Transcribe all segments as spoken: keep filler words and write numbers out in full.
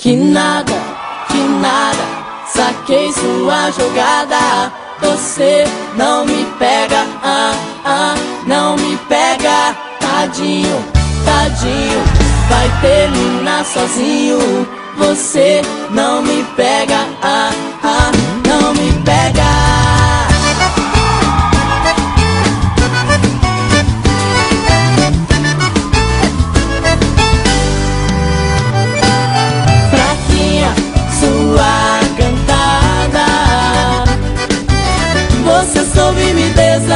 Que nada, que nada, saquei sua jogada. Você não me pega, ah, ah, não me pega. Tadinho, tadinho, vai terminar sozinho. Você não me pega, ah, ah, não me pega. Fraquinha, sua cantada, você soube me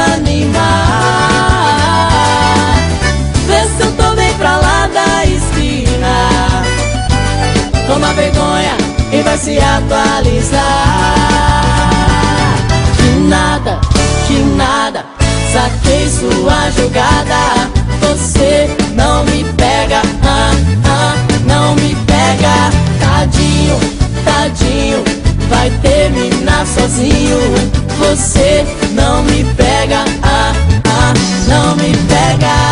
desanimar. Vê se eu tô bem pra lá da esquina. Toma vergonha e vai se atualizar. Que nada, que nada, saquei sua jogada. Você não me pega, ah, ah, não me pega. Tadinho, tadinho, vai terminar sozinho. Você não me pega, ah, ah, não me pega.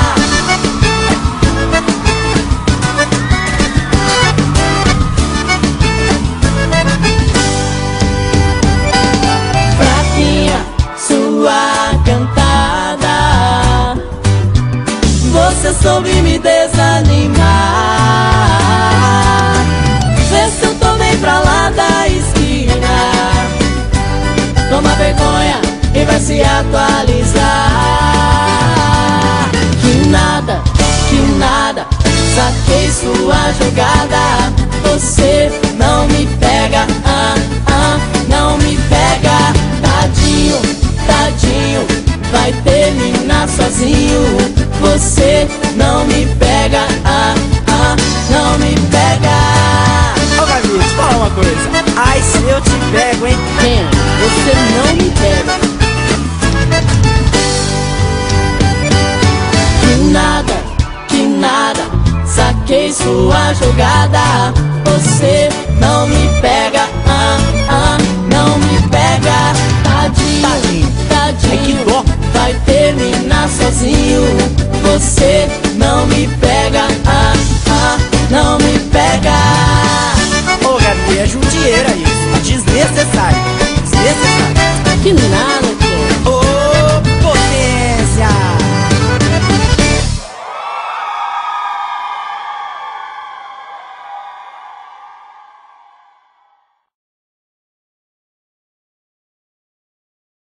Você soube me desanimar. Vê se eu tô bem pra lá da esquina. Toma vergonha e vai se atualizar. Que nada, que nada, saquei sua jogada. Você não me pega, ah, ah, não me pega. Tadinho, tadinho, vai terminar sozinho. Você não me pega, ah, ah, não me pega. Ô Gabi, deixa eu falar uma coisa. Ai, se eu te pego, hein? Quem? Você não me pega. Que nada, que nada, saquei sua jogada. Você não me pega, ah, ah, não me pega. Tadinho, tadinho, tadinho, ai, que dó. Vai terminar sozinho. Você não me pega, ah, ah, não me pega. Ô Gabi, é judieira isso. Desnecessário, desnecessário. Que nada.